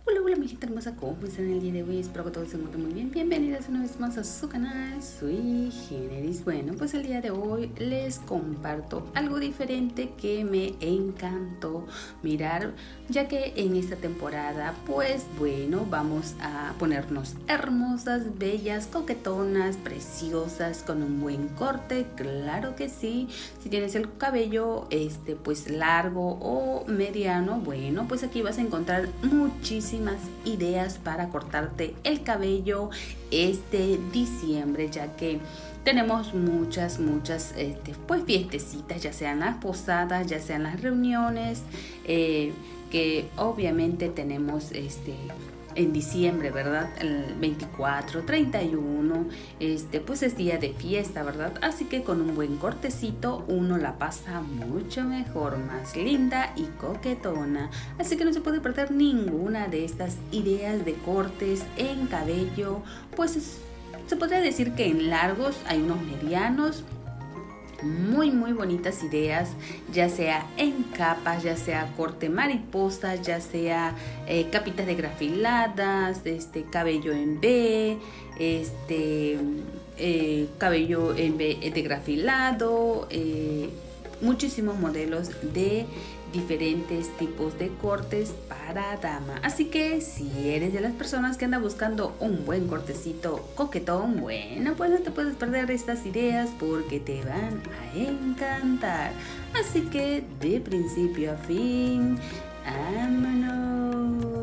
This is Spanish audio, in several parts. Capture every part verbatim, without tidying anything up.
Hola, hola mi gente hermosa, ¿cómo están el día de hoy? Espero que todos se encuentren muy bien. Bienvenidas una vez más a su canal, Sui Generis. Bueno, pues el día de hoy les comparto algo diferente que me encantó mirar, ya que en esta temporada, pues bueno, vamos a ponernos hermosas, bellas, coquetonas, preciosas, con un buen corte, claro que sí. Si tienes el cabello, este, pues largo o mediano, bueno, pues aquí vas a encontrar muchísimas ideas para cortarte el cabello este diciembre, ya que tenemos muchas, muchas este, pues fiestecitas, ya sean las posadas, ya sean las reuniones, eh, que obviamente tenemos este en diciembre, ¿verdad? El veinticuatro, treinta y uno, este, pues es día de fiesta, ¿verdad? Así que con un buen cortecito uno la pasa mucho mejor, más linda y coquetona. Así que no se puede perder ninguna de estas ideas de cortes en cabello. Pues es, se podría decir que en largos hay unos medianos, muy muy bonitas ideas, ya sea en capas, ya sea corte mariposa, ya sea eh, capitas de grafiladas, este cabello en V, este eh, cabello en V de grafilado, eh, muchísimos modelos de diferentes tipos de cortes para dama. Así que si eres de las personas que anda buscando un buen cortecito coquetón, bueno, pues no te puedes perder estas ideas porque te van a encantar. Así que de principio a fin, ¡vámonos!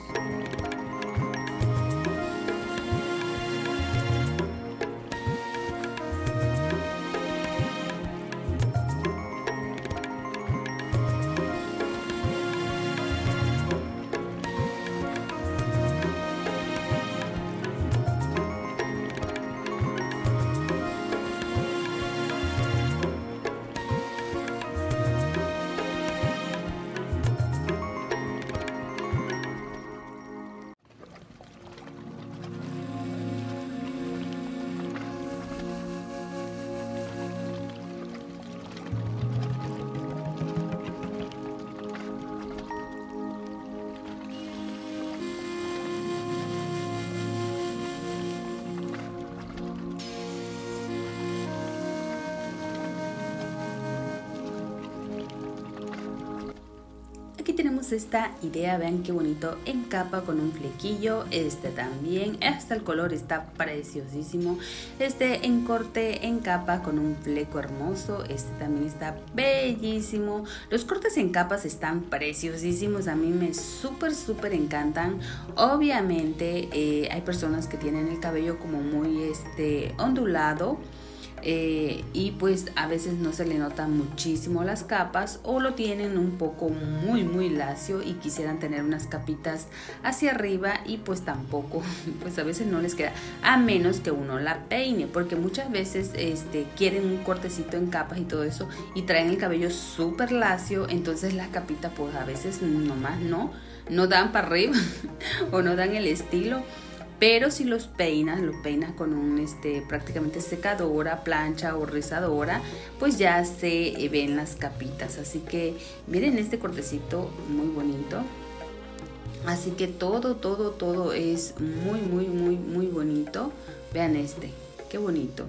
Aquí tenemos esta idea, vean qué bonito, en capa con un flequillo, este también, hasta el color está preciosísimo, este en corte en capa con un fleco hermoso, este también está bellísimo. Los cortes en capas están preciosísimos, a mí me súper súper encantan. Obviamente eh, hay personas que tienen el cabello como muy este ondulado, Eh, y pues a veces no se le notan muchísimo las capas o lo tienen un poco muy muy lacio y quisieran tener unas capitas hacia arriba y pues tampoco, pues a veces no les queda, a menos que uno la peine, porque muchas veces este, quieren un cortecito en capas y todo eso y traen el cabello súper lacio, entonces las capitas pues a veces nomás no, no dan para arriba o no dan el estilo. Pero si los peinas, los peinas con un este prácticamente secadora, plancha o rizadora, pues ya se ven las capitas. Así que miren este cortecito muy bonito. Así que todo, todo, todo es muy, muy, muy, muy bonito. Vean este, qué bonito.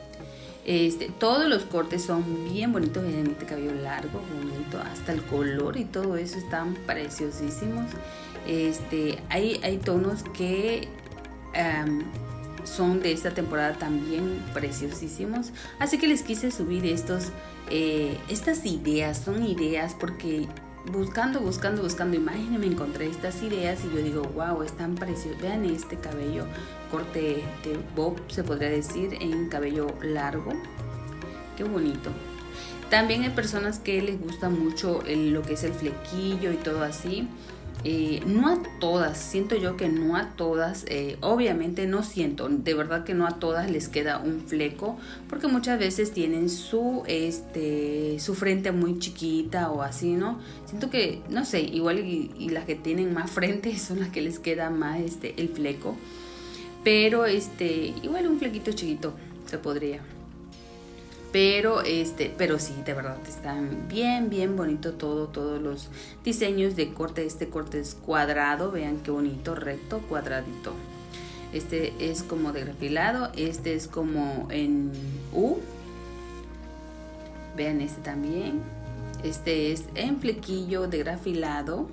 Este, todos los cortes son bien bonitos, miren este cabello largo, bonito, hasta el color y todo eso están preciosísimos. Este, hay, hay tonos que Um, son de esta temporada también preciosísimos, así que les quise subir estos eh, estas ideas, son ideas porque buscando, buscando, buscando imágenes me encontré estas ideas y yo digo, wow, están preciosos. Vean este cabello, corte de bob se podría decir, en cabello largo, qué bonito. También hay personas que les gusta mucho el, lo que es el flequillo y todo así. Eh, no a todas, siento yo que no a todas, eh, obviamente no siento, de verdad que no a todas les queda un fleco, porque muchas veces tienen su, este, su frente muy chiquita o así, ¿no? Siento que, no sé, igual y, y las que tienen más frente son las que les queda más este, el fleco, pero este, igual un flequito chiquito se podría. pero este pero sí, de verdad están bien bien bonito todo todos los diseños de corte. Este corte es cuadrado, vean qué bonito, recto, cuadradito. Este es como de grafilado, este es como en U, vean este también, este es en flequillo de grafilado,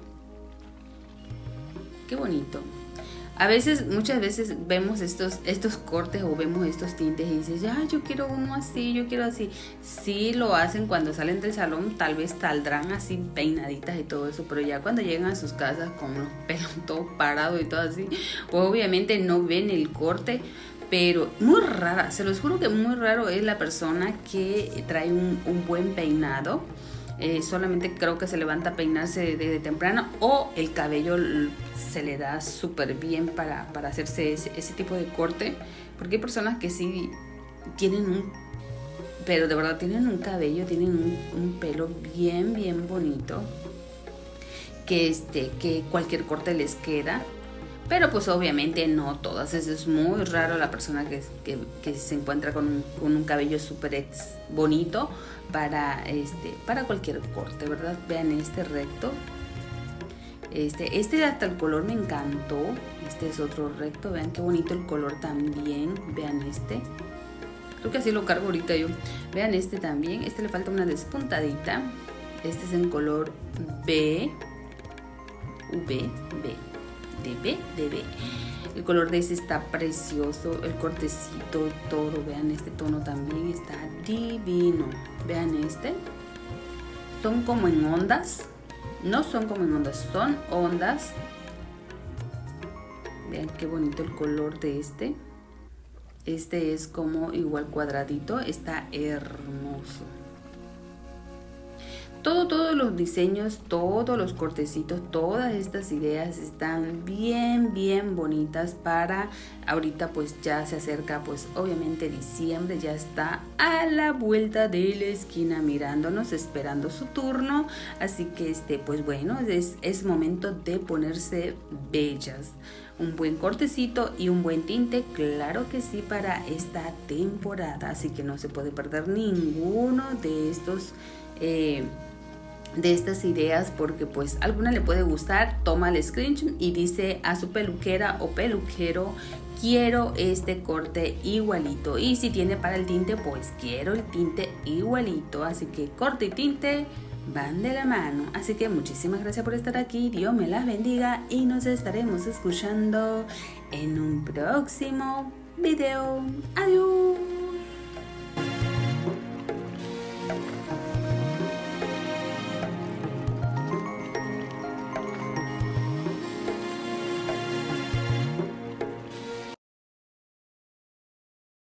qué bonito. A veces, muchas veces vemos estos, estos cortes o vemos estos tintes y dices, ah, yo quiero uno así, yo quiero así. Sí lo hacen cuando salen del salón, tal vez saldrán así peinaditas y todo eso, pero ya cuando llegan a sus casas con los pelos todo parados y todo así, pues obviamente no ven el corte. Pero muy rara, se los juro que muy raro es la persona que trae un, un buen peinado. Eh, solamente creo que se levanta a peinarse desde temprano o el cabello se le da súper bien para, para hacerse ese, ese tipo de corte, porque hay personas que sí tienen un, pero de verdad tienen un cabello, tienen un, un pelo bien bien bonito, que, este, que cualquier corte les queda. Pero pues obviamente no todas, es muy raro la persona que, que, que se encuentra con un, con un cabello súper bonito para, este, para cualquier corte, ¿verdad? Vean este recto, este, este hasta el color me encantó, este es otro recto, vean qué bonito el color también, vean este, creo que así lo cargo ahorita yo, vean este también, este le falta una despuntadita, este es en color B, V, B. De B, de B. El color de este está precioso, el cortecito, todo, vean este tono también está divino. Vean este, son como en ondas, no son como en ondas, son ondas. Vean qué bonito el color de este. Este es como igual cuadradito, está hermoso. Todo, todos los diseños, todos los cortecitos, todas estas ideas están bien, bien bonitas para ahorita, pues ya se acerca, pues obviamente diciembre, ya está a la vuelta de la esquina mirándonos, esperando su turno. Así que este, pues bueno, es, es momento de ponerse bellas. Un buen cortecito y un buen tinte, claro que sí, para esta temporada. Así que no se puede perder ninguno de estos eh, de estas ideas, porque pues a alguna le puede gustar. Toma el screenshot y dice a su peluquera o peluquero, quiero este corte igualito, y si tiene para el tinte, pues quiero el tinte igualito. Así que corte y tinte van de la mano. Así que muchísimas gracias por estar aquí, Dios me las bendiga y nos estaremos escuchando en un próximo video. Adiós.